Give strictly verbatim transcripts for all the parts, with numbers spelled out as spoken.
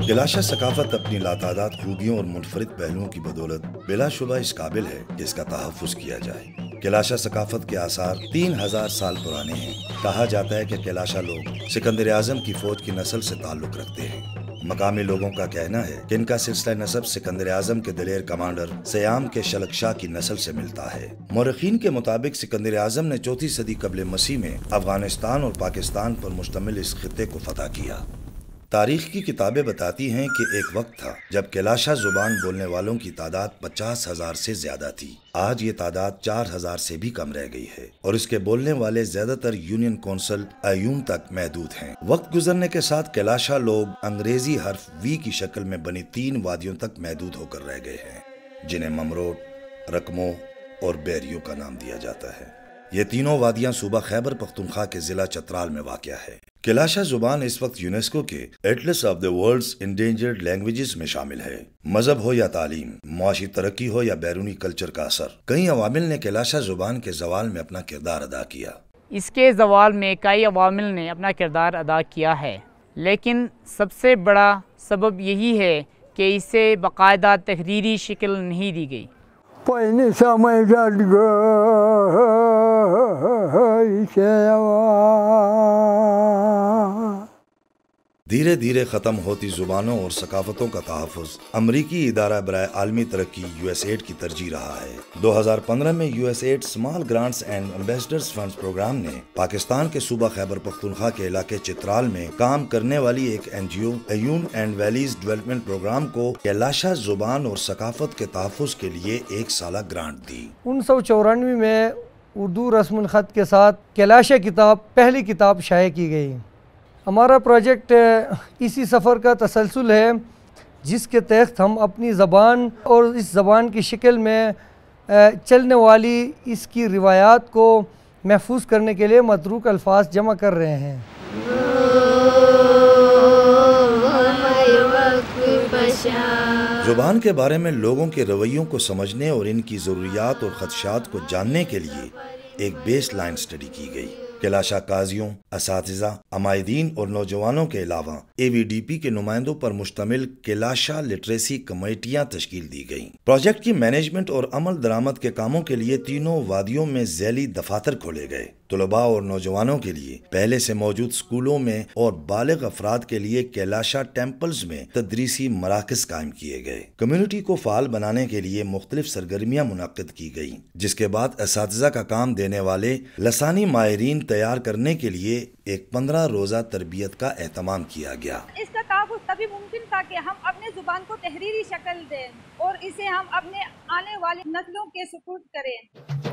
کلاشا ثقافت اپنی لاتعداد خوبیوں اور منفرد پہلوؤں کی بدولت بلا شبہ اس قابل ہے کہ اس کا تحفظ کیا جائے۔ کلاشا ثقافت کے آثار تین ہزار سال پرانے ہیں۔ کہا جاتا ہے کہ کلاشا لوگ سکندر اعظم کی فوج کی نسل سے تعلق رکھتے ہیں۔ مقامی لوگوں کا کہنا ہے کہ ان کا سلسلہ نسب سکندر اعظم کے دلیر کمانڈر سیام کے شلکشاہ کی نسل سے ملتا ہے۔ مورخین کے مطابق سکندر اعظم نے چوتھی صدی قبل مسیح میں افغانستان اور پاکستان پر مشتمل اس خطے کو فتح کیا۔ تاریخ کی کتابیں بتاتی ہیں کہ ایک وقت تھا جب کلاشا زبان بولنے والوں کی تعداد پچاس ہزار سے زیادہ تھی۔ آج یہ تعداد چار ہزار سے بھی کم رہ گئی ہے اور اس کے بولنے والے زیادہ تر یونین کونسل ایوم تک محدود ہیں۔ وقت گزرنے کے ساتھ کلاشا لوگ انگریزی حرف وی کی شکل میں بنی تین وادیوں تک محدود ہو کر رہ گئے ہیں، جنہیں ممروٹ، رقمو اور بیریو کا نام دیا جاتا ہے۔ یہ تینوں وادیاں صوبہ خیبر پختونخوا کے ضلع چترال میں واقع ہے۔ کلاشا زبان اس وقت یونیسکو کے atlas of the world's endangered languages میں شامل ہے۔ مذہب ہو یا تعلیم، معاشی ترقی ہو یا بیرونی کلچر کا اثر، کئی عوامل نے کلاشا زبان کے زوال میں اپنا کردار ادا کیا۔ اس کے زوال میں کئی عوامل نے اپنا کردار ادا کیا ہے، لیکن سب سے بڑا سبب یہی ہے کہ اسے باقاعدہ تحریری شکل نہیں دی گئی۔ دھیرے دھیرے ختم ہوتی زبانوں اور ثقافتوں کا تحفظ امریکی ادارہ برائے عالمی ترقی یو ایس ایڈ کی ترجیح رہا ہے۔ دو ہزار پندرہ میں USAID small grants and ambassadors funds programme نے پاکستان کے صوبہ خیبر پختونخوا کے علاقے چترال میں کام کرنے والی ایک N G O Ayun and valleys development programme کو کلاشا زبان اور ثقافت کے تحفظ کے لیے ایک سالہ گرانٹ دی۔ انیس سو چورانوے میں اردو رسم الخط کے ساتھ کلاشا کتاب پہلی کتاب شائع کی گئی۔ ہمارا پروجیکٹ اسی سفر کا تسلسل ہے جس کے تحت ہم اپنی زبان اور اس زبان کی شکل میں چلنے والی اس کی روایات کو محفوظ کرنے کے لیے متروک الفاظ جمع کر رہے ہیں۔ زبان کے بارے میں لوگوں کے رویوں کو سمجھنے اور ان کی ضروریات اور خدشات کو جاننے کے لیے ایک بیس لائن سٹڈی کی گئی۔ کلاشا قاضیوں، اساتذہ، عمائدین اور نوجوانوں کے علاوہ اے وی ڈی پی کے نمائندوں پر مشتمل کلاشا لٹریسی کمیٹیاں تشکیل دی گئیں۔ پروجیکٹ کی مینجمنٹ اور عمل درآمد کے کاموں کے لیے تینوں وادیوں میں ذیلی دفاتر کھولے گئے۔ طلباء اور نوجوانوں کے لیے پہلے سے موجود سکولوں میں اور بالغ افراد کے لیے کلاشا ٹیمپلز میں تدریسی مراکز قائم کیے گئے۔ کمیونٹی کو فعال بنانے کے لیے مختلف سرگرمیاں منعقد کی گئیں، جس کے بعد اساتذہ کا کام دینے والے لسانی ماہرین تیار کرنے کے لیے ایک پندرہ روزہ تربیت کا اہتمام کیا گیا۔ اس کا تحفظ تبھی ممکن تھا کہ ہم اپنے زبان کو تحریری شکل دیں اور اسے ہم اپنے آنے والی نسلوں کے سپرد کریں۔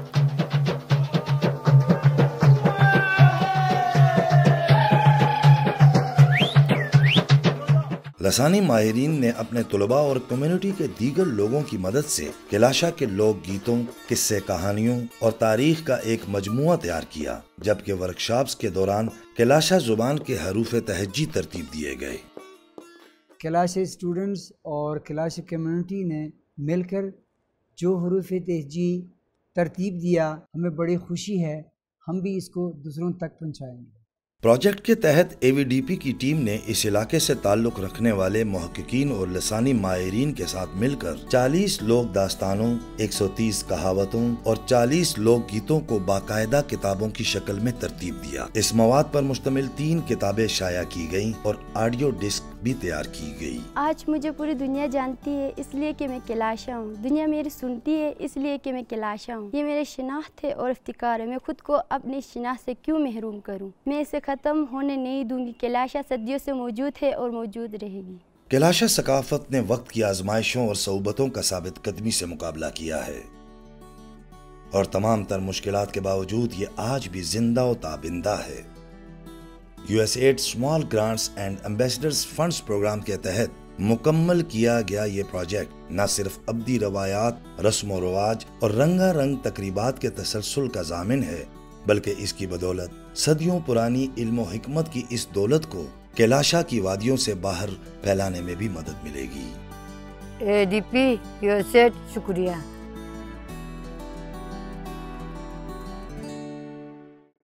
لسانی ماہرین نے اپنے طلباء اور کمیونٹی کے دیگر لوگوں کی مدد سے کلاشا کے لوک گیتوں، قصے کہانیوں اور تاریخ کا ایک مجموعہ تیار کیا، جبکہ ورکشاپس کے دوران کلاشا زبان کے حروف تہجی ترتیب دیے گئے۔ کلاشا اسٹوڈنٹس اور کلاشا کمیونٹی نے مل کر جو حروف تہجی ترتیب دیا، ہمیں بڑی خوشی ہے، ہم بھی اس کو دوسروں تک پہنچائیں گے۔ پروجیکٹ کے تحت اے وی ڈی پی کی ٹیم نے اس علاقے سے تعلق رکھنے والے محققین اور لسانی ماہرین کے ساتھ مل کر چالیس لوک داستانوں، ایک سو تیس کہاوتوں اور چالیس لوک گیتوں کو باقاعدہ کتابوں کی شکل میں ترتیب دیا۔ اس مواد پر مشتمل تین کتابیں شائع کی گئیں اور آڈیو ڈسک بھی تیار کی گئی۔ آج مجھے پوری دنیا جانتی ہے اس لیے کہ میں کلاشا ہوں، دنیا میری سنتی ہے اس لیے کہ میں کلاشا ہوں۔ یہ میرے شناخت ہے اور افتخار ہے، میں خود کو اپنی شناخت سے کیوں محروم کروں؟ میں اسے ختم ہونے نہیں دوں گی۔ کلاشا صدیوں سے موجود ہے اور موجود رہے گی۔ کلاشا ثقافت نے وقت کی آزمائشوں اور صعوبتوں کا ثابت قدمی سے مقابلہ کیا ہے اور تمام تر مشکلات کے باوجود یہ آج بھی زندہ و تابندہ ہے۔ USAID small grants and ambassadors funds programme کے تحت مکمل کیا گیا یہ پروجیکٹ نہ صرف ابدی روایات، رسم و رواج اور رنگا رنگ تقریبات کے تسلسل کا ضامن ہے، بلکہ اس کی بدولت صدیوں پرانی علم و حکمت کی اس دولت کو کلاشا کی وادیوں سے باہر پھیلانے میں بھی مدد ملے گی۔ A D P USAID شکریہ۔